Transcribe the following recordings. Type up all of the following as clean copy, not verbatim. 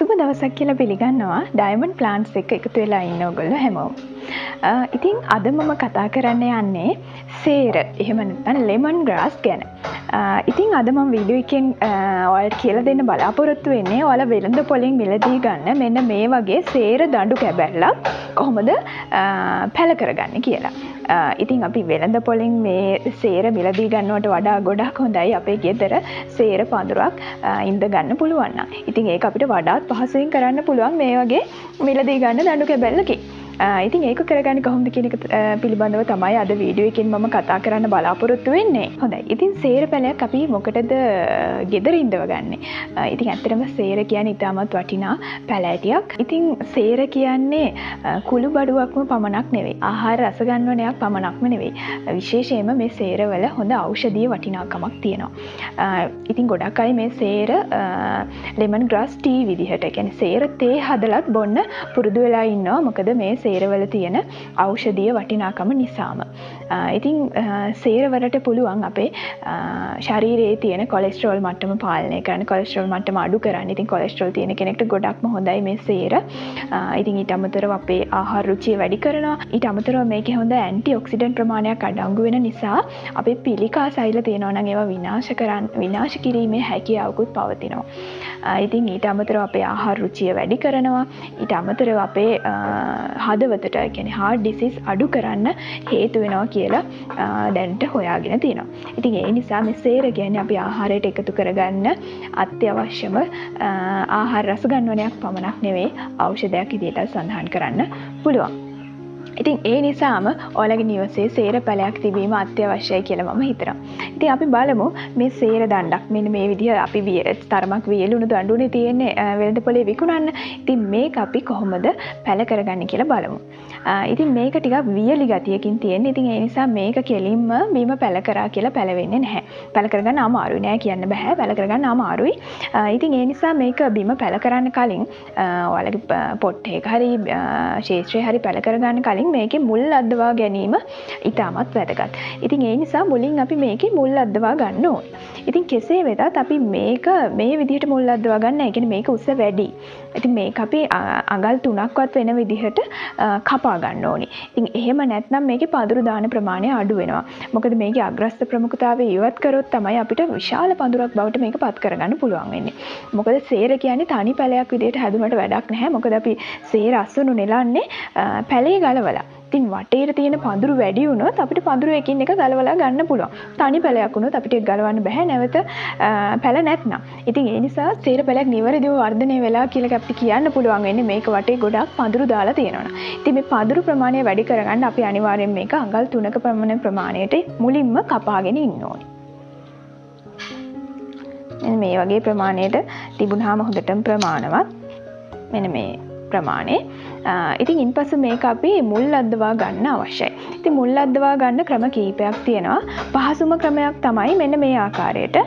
සුබ දවසක් කියලා පිළිගන්නවා ඩයමන්ඩ් ප්ලාන්ට්ස් එක්ක එකතු වෙලා ඉන්න ඔයගොල්ලෝ හැමෝම. ඉතින් අද මම කතා කරන්න යන්නේ සේර එහෙම නැත්නම් ලෙමන් ග්‍රාස් ගැන. ඉතින් අද මම වීඩියෝ එකෙන් ඔයාලට කියලා දෙන්න බලාපොරොත්තු වෙන්නේ ඔයාලා වෙළඳ පොලෙන් මිලදී ගන්න මෙන්න මේ වගේ සේර දඬු කැබැල්ලක් කොහොමද පැල කරගන්නේ කියලා. ඉතින් අපි වෙළඳ පොලෙන් මේ සේර මිලදී ගන්නවට වඩා ගොඩක් හොඳයි අපේ ගෙදර සේර පඳුරක් ඉඳ ගන්න පුළුවන් නම්. ඉතින් ඒක අපිට වඩාත් පහසුවෙන් කරන්න පුළුවන් මේ වගේ මිලදී ගන්න දඬු කැබැල්ලකින්. ඉතින් ඒක කරගන්නේ කොහොමද කියන එක පිළිබඳව තමයි අද වීඩියෝ එකෙන් මම කතා කරන්න බලාපොරොත්තු වෙන්නේ. හොඳයි. ඉතින් සේර පැලයක් අපි මොකටද ගෙදර ඉඳව ගන්නෙ? ඉතින් ඇත්තටම සේර කියන්නේ ඉතාමත් වටිනා පැල ඇටියක්. ඉතින් සේර කියන්නේ කුළු බඩුවක්ම පමණක් නෙවෙයි. ආහාර රස ගන්නවනයක් පමණක්ම නෙවෙයි. විශේෂයෙන්ම මේ සේරවල හොඳ ඖෂධීය වටිනාකමක් තියෙනවා. ඉතින් ගොඩක් අය මේ සේර ලෙමන් ග්‍රාස් ටී විදිහට කියන්නේ සේර තේ හදලත් බොන්න පුරුදු වෙලා ඉන්නවා. මොකද මේ සේරවල තියෙන ඖෂධීය වටිනාකම නිසාම. ඉතින් සේරවලට පුළුවන් අපේ ශරීරයේ තියෙන කොලෙස්ටරෝල් මට්ටම පාලනය කරන්න, කොලෙස්ටරෝල් මට්ටම අඩු කරන්න. ඉතින් කොලෙස්ටරෝල් තියෙන කෙනෙක්ට ගොඩක්ම හොඳයි මේ සේර. ඉතින් ඊට අමතරව අපේ ආහාර රුචිය වැඩි කරනවා. ඊට අමතරව මේකේ හොඳ ඇන්ටි ඔක්සිඩන්ට් ප්‍රමාණයක් අඩංගු වෙන නිසා අපේ පිළිකා සෛල තියෙනවා නම් ඒවා විනාශ කිරීමේ හැකියාවකුත් පවතිනවා. ඉතින් ඊට අමතරව අපේ ආහාර රුචිය වැඩි කරනවා. ඊට අමතරව අපේ හදවතට කියන්නේ heart disease අඩු කරන්න හේතු වෙනවා කියලා දැනට හොයාගෙන තියෙනවා. ඉතින් ඒ නිසා මේ සේර කියන්නේ අපි ආහාරයට එකතු කරගන්න අත්‍යවශ්‍යම ආහාර රස ගන්නවනයක් පමණක් නෙවෙයි ඖෂධයක් විදිහට සඳහන් කරන්න පුළුවන්. ඉතින් ඒ නිසාම ඔයාලගේ නිවසේ සේර පැලයක් තිබීම අත්‍යවශ්‍යයි කියලා මම හිතනවා. ඉතින් අපි බලමු මේ සේර දණ්ඩක් මෙන්න මේ විදිහ අපි තරමක් වියලුණු දඬුනේ තියෙන්නේ වෙළඳ පොලේ විකුණන්න. ඉතින් මේක අපි කොහොමද පැල කරගන්නේ කියලා බලමු. ඉතින් මේක ටිකක් වියලි ගතියකින් තියෙන්නේ. ඉතින් ඒ නිසා මේක කෙලින්ම බීම පැල කරා කියලා පැලවෙන්නේ නැහැ. පැල කරගන්න අමාරුයි නෑ කියන්න බෑ. පැල කරගන්න අමාරුයි. ඉතින් ඒ නිසා මේක බීම පැල කරන්න කලින් ඔයාලගේ පොට් එක හරි ශේෂ්ත්‍රය හරි පැල කරගන්න කලින් මේකේ මුල් අද්දවා ගැනීම ඉතාමත් වැදගත්. ඉතින් ඒ නිසා මුලින් අපි මේකේ මුල් අද්දවා ගන්න ඕනේ. ඉතින් කෙසේ වෙතත් අපි මේක මේ විදිහට මුල් අද්දවා ගන්න. ඒ කියන්නේ මේක උස වැඩි. ඉතින් මේක අපි අඟල් 3ක්වත් වෙන විදිහට කපා ගන්න ඕනේ. ඉතින් එහෙම නැත්නම් මේකේ පඳුරු දාන ප්‍රමාණය අඩු වෙනවා. මොකද මේකේ අග්‍රස්ත ප්‍රමුඛතාවය ඉවත් කරොත් තමයි අපිට විශාල පඳුරක් බවට මේක පත් කරගන්න පුළුවන් වෙන්නේ. මොකද සේර කියන්නේ තනි පැලයක් විදිහට හැදුනට වැඩක් නැහැ. මොකද අපි සේර අස්වනු නෙලන්නේ පැලේ ගලවලා. ඉතින් වටේට තියෙන පඳුරු වැඩි වුණොත් අපිට පඳුරු එකින් එක ගලවලා ගන්න පුළුවන්. තනි පැලයක් වුණොත් අපිට ඒක ගලවන්න බෑ නැවත පැල නැත්නම්. ඉතින් ඒ නිසා සේර පැලයක් නිවැරදිව වර්ධනය වෙලා කියලා අපිට කියන්න පුළුවන් වෙන්නේ මේක වටේ ගොඩක් පඳුරු දාලා තියෙනවා. ඉතින් මේ පඳුරු ප්‍රමාණය වැඩි කරගන්න අපි අනිවාර්යෙන් මේක අඟල් 3ක පමණ ප්‍රමාණයට මුලින්ම කපාගෙන ඉන්න ඕනේ. මෙන්න මේ වගේ ප්‍රමාණයට තිබුණාම හොඳටම ප්‍රමාණවත්. මෙන්න මේ ප්‍රමාණය. ඉතින් ඉන්පසු මේක අපි මුල් අද්දවා ගන්න අවශ්‍යයි. ඉතින් මුල් අද්දවා ගන්න ක්‍රම කීපයක් තියෙනවා. පහසුම ක්‍රමයක් තමයි මෙන්න මේ ආකාරයට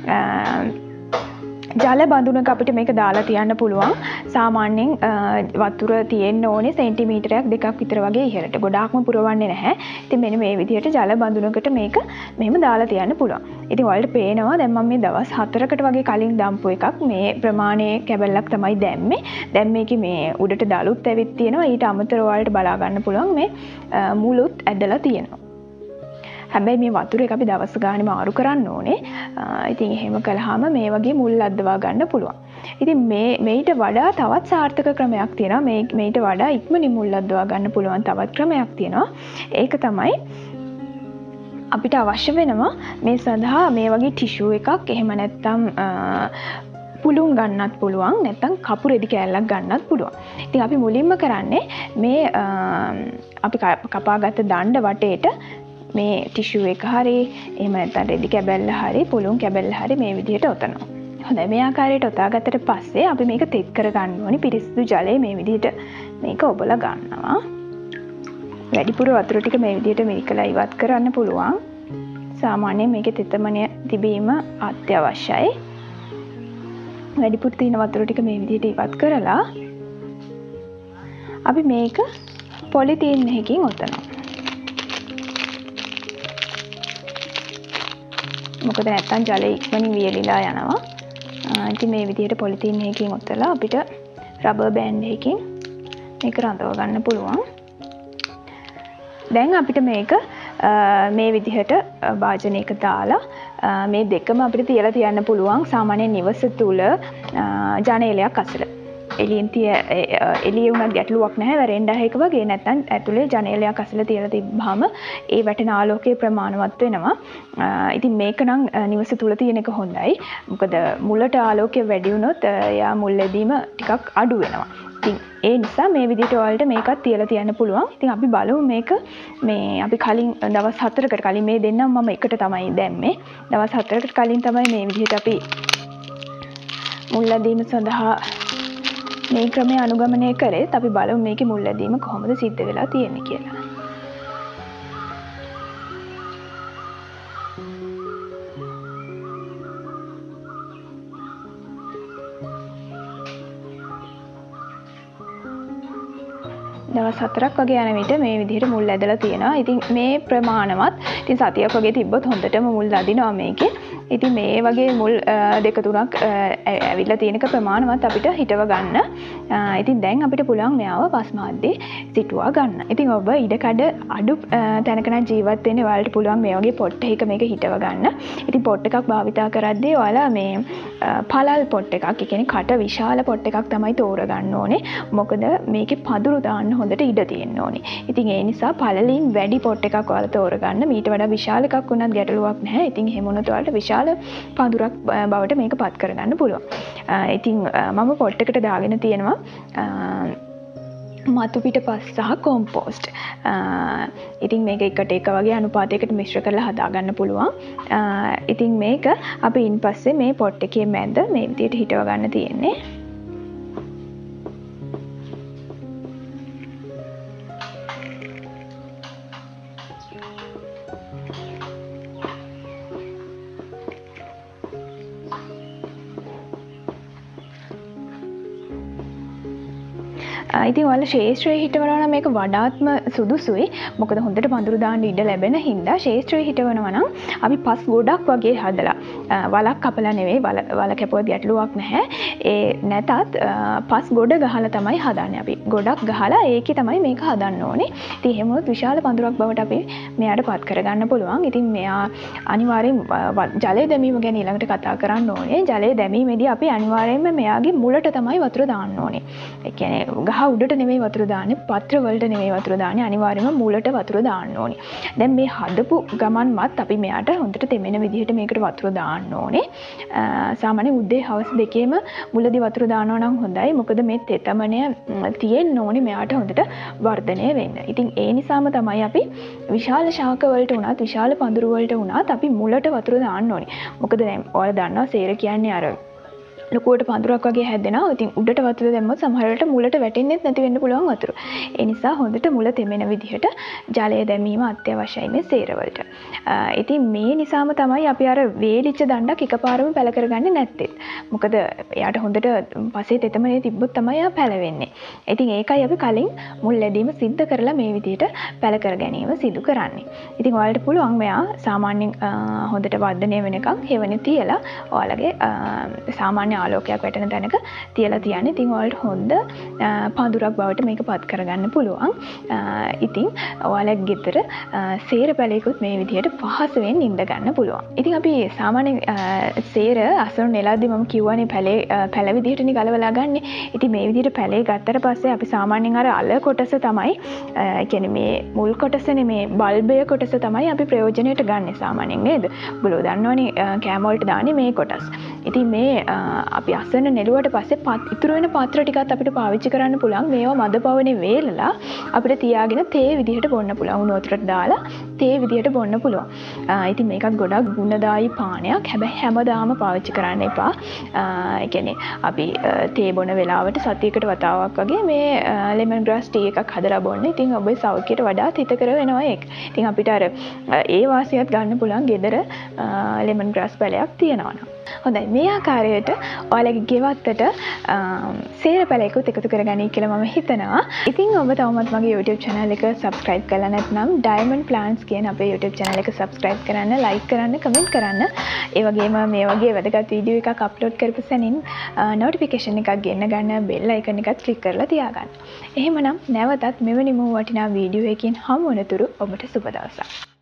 ජල බඳුනක අපිට මේක දාලා තියන්න පුළුවන්. සාමාන්‍යයෙන් වතුර තියෙන්න ඕනේ සෙන්ටිමීටරයක් දෙකක් විතර වගේ ඉහළට. ගොඩාක්ම පුරවන්නේ නැහැ. ඉතින් මෙන්න මේ විදිහට ජල බඳුනකට මේක මෙහෙම දාලා තියන්න පුළුවන්. ඉතින් ඔයාලට පේනවා දැන් මම මේ දවස් 4කට වගේ කලින් දාම්පු එකක් මේ ප්‍රමාණයේ කැබල්ලක් තමයි දැම්මේ. දැන් මේකේ මේ උඩට දලුත් ඇවිත් තියෙනවා. ඊට අමතරව ඔයාලට බලා ගන්න පුළුවන් මේ මුලුත් ඇදලා තියෙනවා. හැබැයි මේ වතුර එක අපි දවස් ගානේ මාරු කරන්න ඕනේ. ඉතින් එහෙම කළාම මේ වගේ මුල් අද්දවා ගන්න පුළුවන්. ඉතින් මේට වඩා තවත් සාර්ථක ක්‍රමයක් තියෙනවා. මේට වඩා ඉක්මනින් මුල් අද්දවා ගන්න පුළුවන් තවත් ක්‍රමයක් තියෙනවා. ඒක තමයි අපිට අවශ්‍ය වෙනවා මේ සඳහා මේ වගේ ටිෂු එකක් එහෙම නැත්නම් පුළුන් ගන්නත් පුළුවන් නැත්නම් කපු රෙදි කෑල්ලක් ගන්නත් පුළුවන්. ඉතින් අපි මුලින්ම කරන්නේ මේ අපි කපාගත්ත දණ්ඩ වටේට මේ ටිෂු එක හරි එහෙම නැත්නම් රෙදි කැබැල්ල හරි පුළුන් කැබැල්ල හරි මේ විදිහට ඔතනවා. හොඳයි මේ ආකාරයට ඔතාගත්තට පස්සේ අපි මේක තෙත් කර ගන්න ඕනේ. පිරිසිදු ජලය මේ විදිහට මේක ඔබලා ගන්නවා. වැඩිපුර වතුර ටික මේ විදිහට මිරිකලා ඉවත් කරන්න පුළුවන්. සාමාන්‍යයෙන් මේකේ තෙතමනය තිබීම අත්‍යවශ්‍යයි. වැඩිපුර තියෙන වතුර ටික මේ විදිහට ඉවත් කරලා අපි මේක පොලිතීන් එකකින් ඔතනවා. මොකද නැත්තම් ජලය ඉක්මනින් වියලිලා යනවා. ඉතින් මේ විදිහට පොලිතීන් එකකින් ඔතලා අපිට රබර් බෑන්ඩ් එකකින් මේක රඳව ගන්න පුළුවන්. දැන් අපිට මේක මේ විදිහට භාජනයක දාලා මේ දෙකම අපිට තියලා තියන්න පුළුවන් සාමාන්‍ය නිවස තුල ජනේලයක් අසල. එළියේ උනත් ගැටලුවක් නැහැ වැරෙන්ඩා එක වගේ නැත්නම් ඇතුලේ ජනේලයක් අසල තියලා තිබ්බහම ඒ වැටෙන ආලෝකයේ ප්‍රමාණවත් වෙනවා. ඉතින් මේක නම් නිවස තුල තියෙන එක හොඳයි. මොකද මුලට ආලෝකය වැඩි වුණොත් යා මුල් ලැබීම ටිකක් අඩු වෙනවා. ඉතින් ඒ නිසා මේ විදිහට ඔයාලට මේකත් තියලා තියන්න පුළුවන්. ඉතින් අපි බලමු මේක මේ අපි කලින් දවස් 4කට කලින් මේ දෙන්නම මම එකට තමයි දැම්මේ. දවස් 4කට කලින් තමයි මේ විදිහට අපි මුල් ලැබීම සඳහා මේ ක්‍රමය අනුගමනය කරේත් අපි බලමු මේකේ මුල් ලැබීම කොහොමද සිද්ධ වෙලා තියෙන්නේ කියලා. දවස් 4ක් වගේ යන විට මේ විදිහට මුල් ඇදලා තියෙනවා. ඉතින් මේ ප්‍රමාණවත් ඉතින් සතියක් වගේ තිබ්බොත් හොඳටම මුල් අදිනවා මේකේ. ඉතින් මේ වගේ මුල් දෙක තුනක් ඇවිල්ලා තියෙනක ප්‍රමාණවත් අපිට හිටව ගන්න. ඉතින් දැන් අපිට පුළුවන් මෙයාව පස් මාද්දේ සිටුවා ගන්න. ඉතින් ඔබ ඉඩකඩ අඩු තැනක නම් ජීවත් වෙන්න ඔයාලට පුළුවන් මේ වගේ පොට් එකක මේක හිටව ගන්න. ඉතින් පොට් එකක් භාවිතා කරද්දී ඔයාලා මේ පළල් පොට් එකක්, ඒ කියන්නේ කට විශාල පොට් එකක් තමයි තෝරගන්න ඕනේ. මොකද මේකේ පදුරු දාන්න හොඳට ඉඩ තියෙන්න ඕනේ. ඉතින් ඒ නිසා පළලින් වැඩි පොට් එකක් ඔයාලා තෝරගන්න. මීට වඩා විශාල එකක් වුණත් ගැටලුවක් නැහැ. ඉතින් එහෙම වුණොත් ඔයාලට විශාල පඳුරක් බවට මේක පත් කරගන්න පුළුවන්. ඉතින් මම පොට් එකට දාගෙන තියෙනවා මතු පිටපස් සහ කොම්පෝස්ට්. ඉතින් මේක එකට එක වගේ අනුපාතයකට මිශ්‍ර කරලා හදාගන්න පුළුවන්. ඉතින් මේක අපි ඉන්පස්සේ මේ පොට් එකේ මැද මේ විදිහට හිටව ගන්න තියෙන්නේ. ඉතින් ඔයාලා ශේෂ්ත්‍රයේ හිටවනවා නම් මේක වඩාත්ම සුදුසුයි. මොකද හොඳට පඳුරු දාන්න ඉඩ ලැබෙන හින්දා ශේෂ්ත්‍රයේ හිටවනවා නම් අපි පස් ගොඩක් වගේ හදලා වලක් කපලා නෙවෙයි වල කැපුවත් ගැටලුවක් නැහැ. ඒ නැතත් පස් ගොඩ ගහලා තමයි හදන්නේ. අපි ගොඩක් ගහලා ඒකේ තමයි මේක හදන්න ඕනේ. ඉතින් එහෙම වුණොත් විශාල පඳුරක් බවට අපි මෙයාට පත් කරගන්න පුළුවන්. ඉතින් මෙයා අනිවාර්යෙන් ජලය දැමීම ගැන ඊළඟට කතා කරන්න ඕනේ. ජලය දැමීමේදී අපි අනිවාර්යෙන්ම මෙයාගේ මුලට තමයි වතුර දාන්න ඕනේ. ඒ කියන්නේ ගහ උඩට නෙමෙයි වතුර දාන්නේ, පත්‍ර වලට නෙමෙයි වතුර දාන්නේ, අනිවාර්යයෙන්ම මුලට වතුර දාන්න ඕනේ. දැන් මේ හදපු ගමන්මත් අපි මෙයාට හොඳට තෙමෙන විදිහට මේකට වතුර දාන්න ඕනේ. සාමාන්‍ය උදේ හවස දෙකේම මුලදී වතුර දානවා නම් හොඳයි. මොකද මේ තෙතමනය තියෙන්න ඕනේ මෙයාට හොඳට වර්ධනය වෙන්න. ඉතින් ඒ නිසාම තමයි අපි විශාල ශාක වලට උනත්, විශාල පඳුරු වලට උනත් අපි මුලට වතුර දාන්න ඕනේ. මොකද දැන් ඔයාලා දන්නවා සේර කියන්නේ අර ලොකුවට පඳුරක් වගේ හැදෙනවා. ඉතින් උඩට වතුර දැම්මොත් සමහර වෙලට මුලට වැටෙන්නෙත් නැති වෙන්න පුළුවන් වතුර. ඒ නිසා හොඳට මුල තෙමෙන විදිහට ජලය දැමීම අත්‍යවශ්‍යයි මේ සේරවලට. ඉතින් මේ නිසාම තමයි අපි අර වේලිච්ච දණ්ඩක් එකපාරම පැල කරගන්නේ නැත්තේ. මොකද එයාට හොඳට පස්සේ තෙතමනේ තිබ්බොත් තමයි එයා පැලවෙන්නේ. ඉතින් ඒකයි අපි කලින් මුල් ලැබීම සිද්ධ කරලා මේ විදිහට පැල කර ගැනීම සිදු කරන්නේ. ඉතින් ඔයාලට පුළුවන් මෙයා සාමාන්‍යයෙන් හොඳට වර්ධනය වෙනකන් හෙවණේ තියලා ඔයාලගේ සාමාන්‍ය ආලෝකයක් වැටෙන තැනක තියලා තියන්නේ. ඉතින් ඔයාලට හොඳ පඳුරක් බවට මේක පත් කරගන්න පුළුවන්. ඉතින් ඔයාලගේ ගෙදර සේර පැලයකුත් මේ විදිහට පහසුවෙන් ඉඳ ගන්න පුළුවන්. ඉතින් අපි සාමාන්‍ය සේර අසුන් නෙලාදී මම කියවනේ පැල විදිහටනේ ගලවලා ගන්න. ඉතින් මේ විදිහට පැලේ ගත්තට පස්සේ අපි සාමාන්‍යයෙන් අර අල කොටස තමයි කියන්නේ මේ මුල් කොටසනේ මේ බල්බය කොටස තමයි අපි ප්‍රයෝජනයට ගන්න සාමාන්‍යයෙන් නේද? ඔයගොල්ලෝ දන්නවනේ කෑම වලට දාන්නේ මේ කොටස්. ඉතින් මේ අපි අසන නෙළුවට පස්සේ ඉතුරු වෙන පාත්‍ර ටිකත් අපිට පාවිච්චි කරන්න පුළුවන්. මේවා මද පවනේ වේලලා අපිට තියාගෙන තේ විදිහට බොන්න පුළුවන්. උණු වතුරට දාලා තේ විදිහට බොන්න පුළුවන්. ඉතින් මේකත් ගොඩක් ගුණදායී පානයක්. හැබැයි හැමදාම පාවිච්චි කරන්න එපා. ඒ කියන්නේ අපි තේ බොන වෙලාවට සතියකට වතාවක් වගේ මේ ලෙමන් ග්‍රාස් ටී එකක් හදලා බොන්න. ඉතින් ඔබේ සෞඛ්‍යයට වඩාත් හිතකර වෙනවා ඒක. ඉතින් අපිට අර ඒ වාසියත් ගන්න පුළුවන් ගෙදර ලෙමන් ග්‍රාස් පැලයක් තියෙනවා නම්. හොඳයි මේ ආකාරයට ඔයාලගේ ගෙවත්තට සේර පැලයකුත් එකතු කරගනී කියලා මම හිතනවා. ඉතින් ඔබ තවමත් මගේ YouTube channel එක subscribe කරලා නැත්නම් Diamond Plants කියන අපේ YouTube channel එක subscribe කරන්න, like කරන්න, comment කරන්න. ඒ වගේම මේ වගේ වැදගත් වීඩියෝ එකක් upload කරපු සැනින් notification එකක් ගෙන්න ගන්න bell icon එකත් click කරලා තියාගන්න. එහෙමනම් නැවතත් මෙවැනි වටිනා වීඩියෝ එකකින් හමු වනතුරු ඔබට සුබ දවසක්.